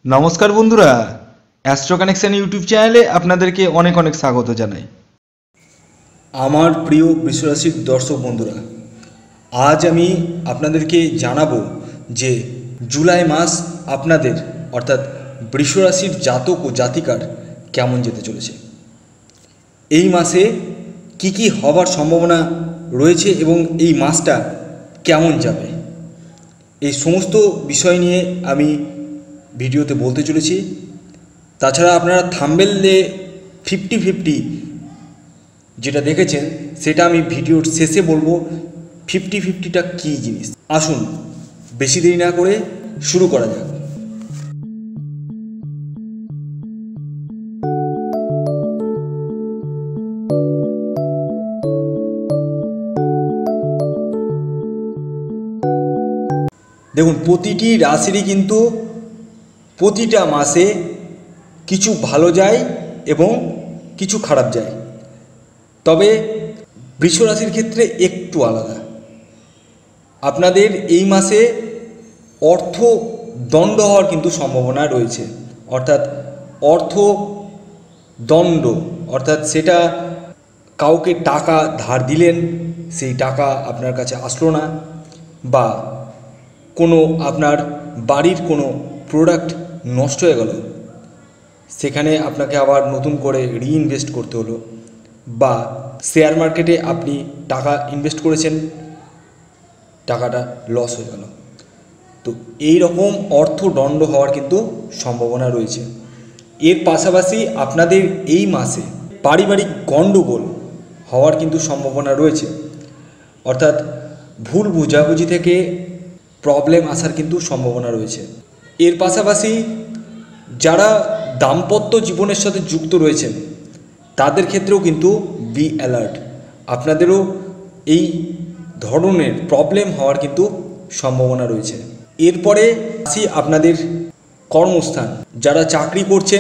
নমস্কার বন্ধুরা, astro connection YouTube চ্যানেলে আপনাদেরকে অনেক অনেক স্বাগত জানাই। আমার প্রিয় বৃষরাশির দর্শক বন্ধুরা, আজ আমি আপনাদেরকে জানাবো যে জুলাই মাস আপনাদের অর্থাৎ বৃষরাশির জাতক ও জাতিকার কেমন যেতে চলেছে। এই মাসে কি কি হবার সম্ভাবনা রয়েছে এবং এই মাসটা কেমন যাবে, এই সমস্ত বিষয় নিয়ে আমি ভিডিওতে বলতে চলেছি। তাছাড়া আপনারা থাম্বনেলে 50-50 যেটা দেখেছেন সেটা আমি ভিডিওর শেষে বলবো 50-50টা কী জিনিস। আসুন বেশি দেরি না করে শুরু করা যাক। দেখুন, প্রতিটি রাশিরই কিন্তু প্রতিটা মাসে কিছু ভালো যায় এবং কিছু খারাপ যায়, তবে বৃষ রাশির ক্ষেত্রে একটু আলাদা। আপনাদের এই মাসে অর্থ দণ্ড হওয়ার কিন্তু সম্ভাবনা রয়েছে, অর্থাৎ অর্থ দণ্ড, অর্থাৎ সেটা কাউকে টাকা ধার দিলেন, সেই টাকা আপনার কাছে আসলো না, বা কোনো আপনার বাড়ির কোনো প্রোডাক্ট নষ্ট হয়ে গেল, সেখানে আপনাকে আবার নতুন করে রিইনভেস্ট করতে হলো, বা শেয়ার মার্কেটে আপনি টাকা ইনভেস্ট করেছেন, টাকাটা লস হয়ে গেল। তো এই রকম অর্থদণ্ড হওয়ার কিন্তু সম্ভাবনা রয়েছে। এর পাশাপাশি আপনাদের এই মাসে পারিবারিক গণ্ডগোল হওয়ার কিন্তু সম্ভাবনা রয়েছে, অর্থাৎ ভুল বোঝাবুঝি থেকে প্রবলেম আসার কিন্তু সম্ভাবনা রয়েছে। এর পাশাপাশি যারা দাম্পত্য জীবনের সাথে যুক্ত রয়েছেন তাদের ক্ষেত্রেও কিন্তু বি অ্যালার্ট, আপনাদেরও এই ধরনের প্রবলেম হওয়ার কিন্তু সম্ভাবনা রয়েছে। এরপরে আসি আপনাদের কর্মস্থান। যারা চাকরি করছেন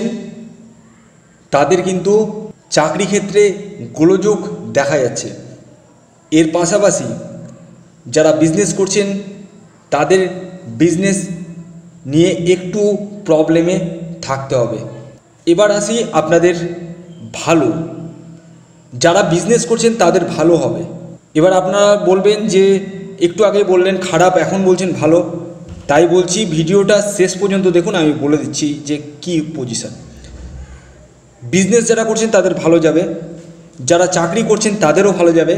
তাদের কিন্তু চাকরি ক্ষেত্রে গোলযোগ দেখা যাচ্ছে। এর পাশাপাশি যারা বিজনেস করছেন তাদের বিজনেস নিয়ে একটু প্রবলেমে থাকতে হবে। এবার আসি আপনাদের ভালো, যারা বিজনেস করছেন তাদের ভালো হবে। এবার আপনারা বলবেন যে একটু আগে বললেন খারাপ, এখন বলছেন ভালো, তাই বলছি ভিডিওটা শেষ পর্যন্ত দেখুন, আমি বলে দিচ্ছি যে কি পজিশন। বিজনেস যারা করছেন তাদের ভালো যাবে, যারা চাকরি করছেন তাদেরও ভালো যাবে,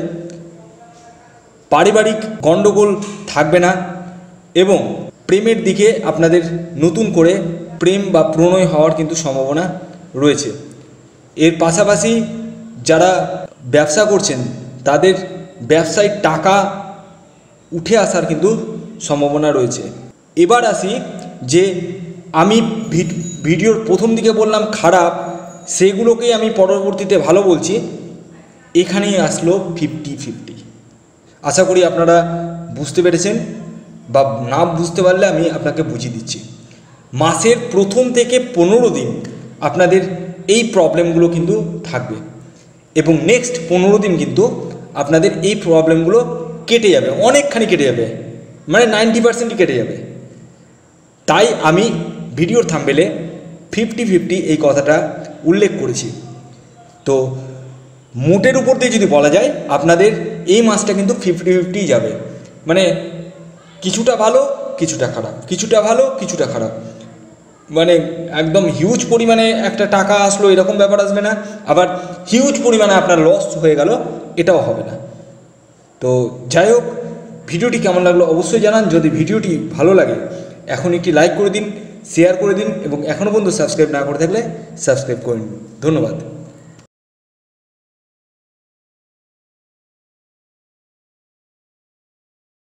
পারিবারিক গণ্ডগোল থাকবে না, এবং প্রেমের দিকে আপনাদের নতুন করে প্রেম বা প্রণয় হওয়ার কিন্তু সম্ভাবনা রয়েছে। এর পাশাপাশি যারা ব্যবসা করছেন তাদের ব্যবসায় টাকা উঠে আসার কিন্তু সম্ভাবনা রয়েছে। এবার আসি যে আমি ভিডিওর প্রথম দিকে বললাম খারাপ, সেগুলোকেই আমি পরবর্তীতে ভালো বলছি। এখানেই আসলো 50-50। আশা করি আপনারা বুঝতে পেরেছেন, বা না বুঝতে পারলে আমি আপনাকে বুঝিয়ে দিচ্ছি। মাসের প্রথম থেকে 15 দিন আপনাদের এই প্রবলেমগুলো কিন্তু থাকবে, এবং নেক্সট 15 দিন কিন্তু আপনাদের এই প্রবলেমগুলো কেটে যাবে, অনেকখানি কেটে যাবে, মানে 90% কেটে যাবে। তাই আমি ভিডিওর থাম্বনেলে 50-50 এই কথাটা উল্লেখ করেছি। তো মোটের উপর দিয়ে যদি বলা যায় আপনাদের এই মাসটা কিন্তু 50-50 যাবে, মানে কিছুটা ভালো কিছুটা খারাপ, কিছুটা ভালো কিছুটা খারাপ, মানে একদম হিউজ পরিমাণে একটা টাকা আসলো এরকম ব্যাপার আসবে না, আবার হিউজ পরিমাণে আপনার লস হয়ে গেল এটাও হবে না। তো যাই হোক, ভিডিওটি কেমন লাগলো অবশ্যই জানান। যদি ভিডিওটি ভালো লাগে এখন একটি লাইক করে দিন, শেয়ার করে দিন, এবং এখনও পর্যন্ত সাবস্ক্রাইব না করে থাকলে সাবস্ক্রাইব করে নিন। ধন্যবাদ।